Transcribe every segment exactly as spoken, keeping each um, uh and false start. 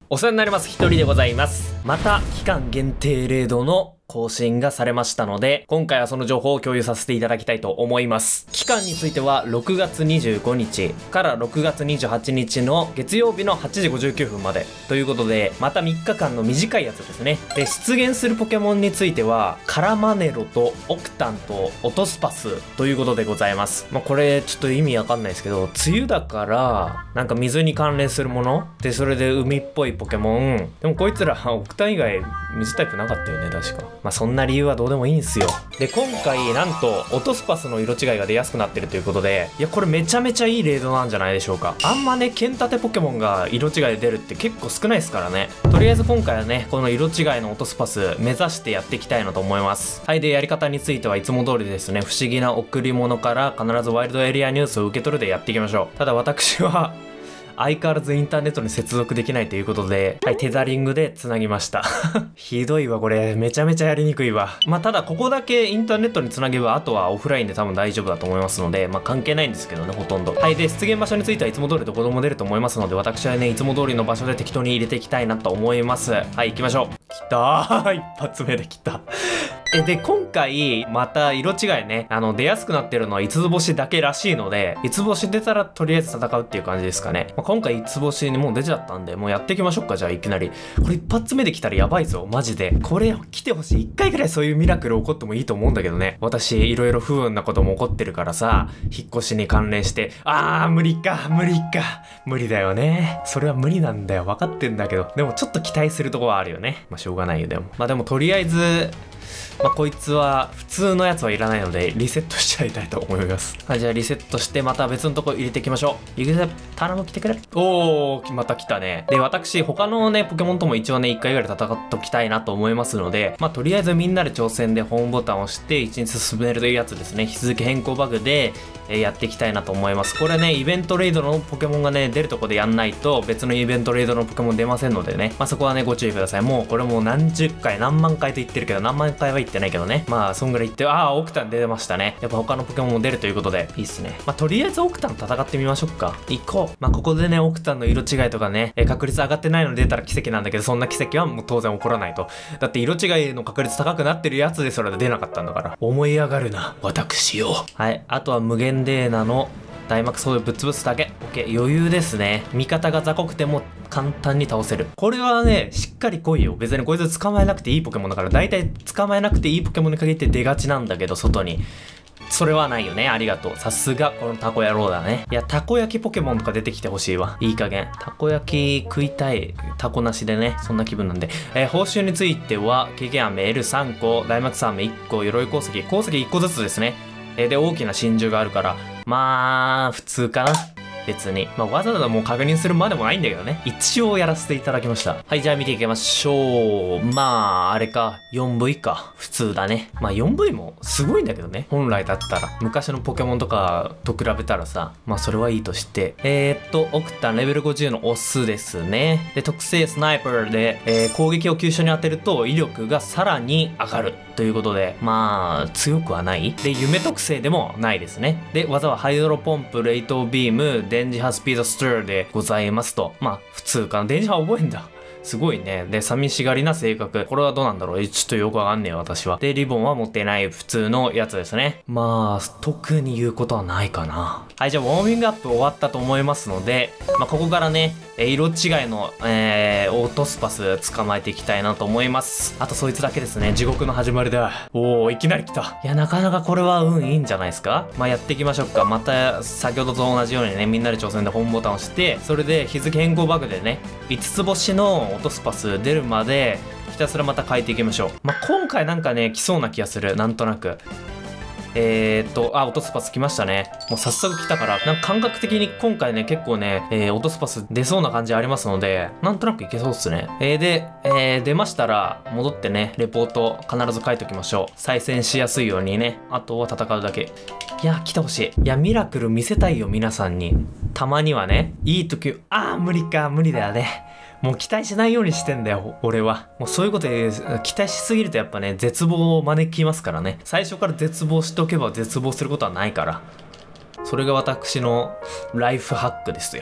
お世話になります。ひとりでございます。また期間限定レードの更新がされましたので、今回はその情報を共有させていただきたいと思います。期間についてはろくがつにじゅうごにちからろくがつにじゅうはちにちの月曜日のはちじごじゅうきゅうふんまでということで、またみっかかんの短いやつですね。で、出現するポケモンについてはカラマネロとオクタンとオトスパスということでございます。まあ、これちょっと意味わかんないですけど、梅雨だからなんか水に関連するもので、それで海っぽいポケモンでもこいつらオクタン以外水タイプなかったよね、確か。まあそんな理由はどうでもいいんすよ。で、今回なんとオトスパスの色違いが出やすくなってるということで、いやこれめちゃめちゃいいレードなんじゃないでしょうか。あんまね剣立てポケモンが色違いで出るって結構少ないですからね。とりあえず今回はねこの色違いのオトスパス目指してやっていきたいなと思います。はい。で、やり方についてはいつも通りですね、不思議な贈り物から必ずワイルドエリアニュースを受け取るでやっていきましょう。ただ私は相変わらずインターネットに接続できないということで、はい、テザリングで繋ぎました。ひどいわ、これ。めちゃめちゃやりにくいわ。まあ、ただ、ここだけインターネットに繋げば、あとはオフラインで多分大丈夫だと思いますので、まあ、関係ないんですけどね、ほとんど。はい、で、出現場所についてはいつも通りどこでも出ると思いますので、私はね、いつも通りの場所で適当に入れていきたいなと思います。はい、行きましょう。来たー。一発目で来た。え、で、今回、また色違いね、あの、出やすくなってるのは五つ星だけらしいので、五つ星出たらとりあえず戦うっていう感じですかね。まあ、今回五つ星にもう出ちゃったんで、もうやっていきましょうか、じゃあいきなり。これ一発目で来たらやばいぞ、マジで。これ来てほしい。一回ぐらいそういうミラクル起こってもいいと思うんだけどね。私、いろいろ不運なことも起こってるからさ、引っ越しに関連して、あー、無理か、無理か。無理だよね。それは無理なんだよ。分かってんだけど。でもちょっと期待するとこはあるよね。まあ、しょうがないよ、でも。まあ、でもとりあえず、まあ、こいつは普通のやつはいらないのでリセットしちゃいたいと思います。はい、じゃあリセットしてまた別のとこ入れていきましょう。行くぜ、頼む、来てくれ。おー、また来たね。で、私他のねポケモンとも一応ねいっかいぐらい戦っときたいなと思いますので、まあとりあえずみんなで挑戦でホームボタンを押していちにち進めるというやつですね。日付変更バグでえやっていきたいなと思います。これねイベントレイドのポケモンがね出るとこでやんないと別のイベントレイドのポケモン出ませんのでね、まあそこはねご注意ください。もうこれもう何十回何万回と言ってるけど、何万回は言ってないけどね、まあそんぐらい言って、ああオクタン出てましたね。やっぱ他のポケモンも出るということでいいっすね。まあとりあえずオクタン戦ってみましょうか。行こう。まあここでねオクタンの色違いとかね、え確率上がってないので出たら奇跡なんだけど、そんな奇跡はもう当然起こらないと。だって色違いの確率高くなってるやつでそれで出なかったんだから、思い上がるな私よ。はい、あとは無限デーナの大幕そういうぶっ潰すだけ。オッケー、余裕ですね。味方が雑魚くても簡単に倒せる。これはねしっかり来いよ。別にこいつ捕まえなくていいポケモンだから、大体捕まえなくていいポケモンに限って出がちなんだけど、外にそれはないよね。ありがとう。さすがこのタコ野郎だね。いや、たこ焼きポケモンとか出てきてほしいわ。いい加減たこ焼き食いたい。タコなしでね、そんな気分なんで。えー、報酬については経験飴 エルさん 個、大幕さん飴いっこ、鎧鉱石鉱石いっこずつですね。えー、で大きな真珠があるから、まあ普通かな。別に。まあ、わざわざもう確認するまでもないんだけどね。一応やらせていただきました。はい、じゃあ見ていきましょう。まあ、あれか。よんブイ か。普通だね。まあ よんブイ もすごいんだけどね。本来だったら。昔のポケモンとかと比べたらさ。まあそれはいいとして。えー、っと、オクタンレベルごじゅうのオスですね。で、特性スナイパーで、えー、攻撃を急所に当てると威力がさらに上がる。ということで、まあ、強くはない。で、夢特性でもないですね。で、技はハイドロポンプ、レイトビーム、電磁波スピードストゥーでございますと。まあ、普通かな。電磁波覚えんだ。すごいね。で、寂しがりな性格。これはどうなんだろう。ちょっとよくわかんねえよ、私は。で、リボンは持ってない普通のやつですね。まあ、特に言うことはないかな。はい、じゃあ、ウォーミングアップ終わったと思いますので、まあ、ここからね、色違いの、えー、オートスパス捕まえていきたいなと思います。あとそいつだけですね。地獄の始まりだ。おー、いきなり来た。いや、なかなかこれは運いいんじゃないですか。まあ、やっていきましょうか。また、先ほどと同じようにね、みんなで挑戦でホームボタンを押して、それで日付変更バグでね、いつつ星のオートスパス出るまで、ひたすらまた変えていきましょう。まあ、今回なんかね、来そうな気がする。なんとなく。えーっと、あ、オトスパス来ましたね。もう早速来たから、なんか感覚的に今回ね、結構ね、えー、オトスパス出そうな感じありますので、なんとなくいけそうっすね。えー、で、えー、出ましたら、戻ってね、レポート必ず書いときましょう。再戦しやすいようにね。あとは戦うだけ。いや、来てほしい。いや、ミラクル見せたいよ、皆さんに。たまにはね、いい時、あー、無理か、無理だよね。もう期待しないようにしてんだよ、俺は。もうそういうことで期待しすぎるとやっぱね、絶望を招きますからね。最初から絶望しておけば絶望することはないから。それが私のライフハックですよ。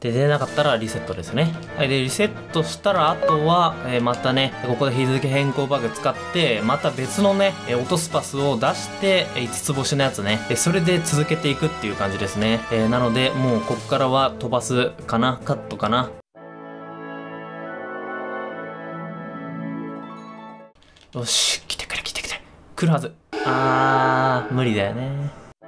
で、出なかったらリセットですね。はい、で、リセットしたら、あとは、えーまたね、ここで日付変更バグ使って、また別のね、えー、落とすパスを出して、えー、いつつ星のやつね、えーそれで続けていくっていう感じですね。えーなので、もうこっからは飛ばすかな、カットかな。よし、来てくれ来てくれ。来るはず。あー、無理だよね。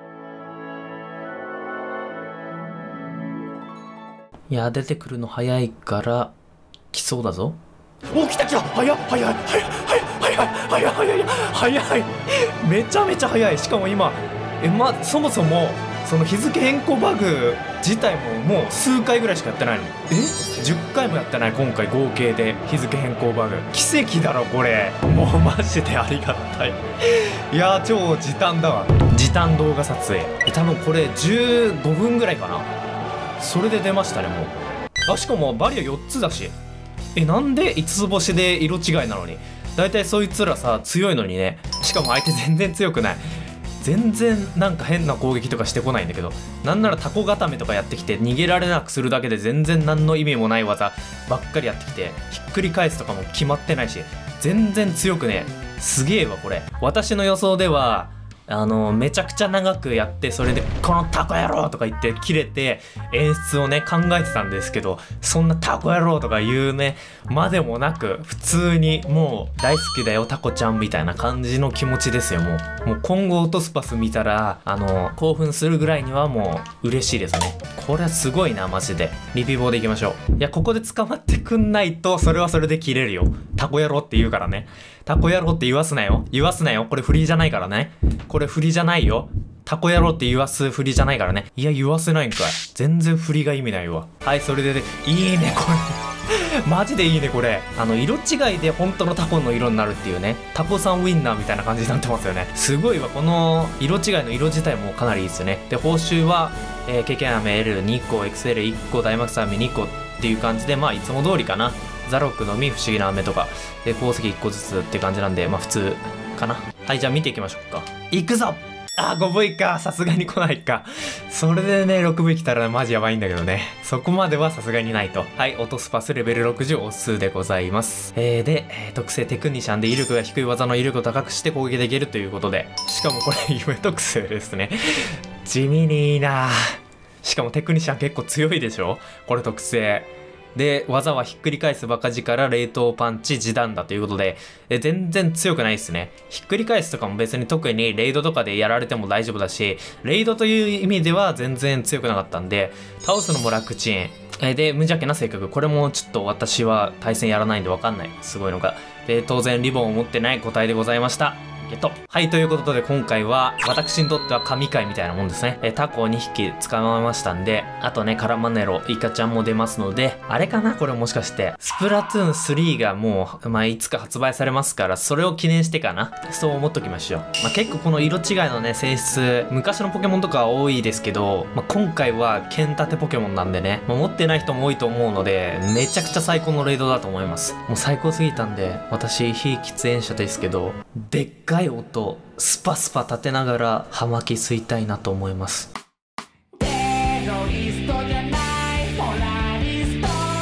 いや、出てくるの早いから、来そうだぞ。お、来た来た、早い早い早い早い早い早い早い早い。めちゃめちゃ早い。しかも今、え、ま、そもそも、その日付変更バグ自体ももう数回ぐらいしかやってないの。えじゅっかいもやってない。今回合計で日付変更バグ。奇跡だろこれ。もうマジでありがたい。いやー、超時短だわ。時短動画撮影。多分これじゅうごふんぐらいかな。それで出ましたね。もう、あ、しかもバリアよっつだし。え、なんでいつつ星で色違いなのに。だいたいそいつらさ強いのにね。しかも相手全然強くない。全然なんか変な攻撃とかしてこないんだけど、なんならタコ固めとかやってきて逃げられなくするだけで全然何の意味もない技ばっかりやってきて、ひっくり返すとかも決まってないし、全然強くね。すげえわこれ。私の予想ではあのめちゃくちゃ長くやって、それで「このタコ野郎!」とか言って切れて演出をね考えてたんですけど、そんなタコ野郎とか言うねまでもなく、普通にもう大好きだよタコちゃんみたいな感じの気持ちですよ。もうもう今後落とすパス見たらあの興奮するぐらいにはもう嬉しいですね。これはすごいなマジで。リピボーでいきましょう。いや、ここで捕まってくんないとそれはそれで切れるよ。タコ野郎って言うからね。タコ野郎って言わすなよ。言わすなよ。これフリーじゃないからね。これフリーじゃないよ。タコ野郎って言わすフリーじゃないからね。いや、言わせないんかい。全然フリーが意味ないわ。はい、それでね、いいね、これ。マジでいいね、これ。あの、色違いで本当のタコの色になるっていうね。タコさんウインナーみたいな感じになってますよね。すごいわ。この色違いの色自体もかなりいいですよね。で、報酬は、えー、経験飴 エルに 個、エクセルいっこ、大マックス飴に個っていう感じで、まあ、いつも通りかな。ザロックのみ不思議な飴とか、で、鉱石いっこずつって感じなんで、まあ、普通かな。はい、じゃあ見ていきましょうか。いくぞ！あ、ごブイ か。さすがに来ないか。それでね、ろくブイ 来たらマジやばいんだけどね。そこまではさすがにないと。はい、落とすパスレベルろくじゅうオスでございます。えー、で、えー、特性テクニシャンで威力が低い技の威力を高くして攻撃できるということで。しかもこれ、夢特性ですね。地味にいいな。しかもテクニシャン結構強いでしょ？これ特性。で、技はひっくり返すバカ力、冷凍パンチ、時短だということで、え全然強くないですね。ひっくり返すとかも別に特にレイドとかでやられても大丈夫だし、レイドという意味では全然強くなかったんで、倒すのも楽ちん。えで、無邪気な性格。これもちょっと私は対戦やらないんでわかんない。すごいのが。で、当然リボンを持ってない答えでございました。ゲット。はい、ということで今回は私にとっては神回みたいなもんですね。えタコをにひき捕まえましたんで、あとね、カラマネロ、イカちゃんも出ますので、あれかなこれもしかして。スプラトゥーンスリーがもう、まあ、いつか発売されますから、それを記念してかな。そう思っときましょう。まあ、結構この色違いのね、性質、昔のポケモンとかは多いですけど、まあ、今回は剣立てポケモンなんでね、まあ、持ってない人も多いと思うので、めちゃくちゃ最高のレイドだと思います。もう最高すぎたんで、私、非喫煙者ですけど、でっかい音スパスパ立てながら葉巻吸いたいなと思います。テロリストじゃないポラリスト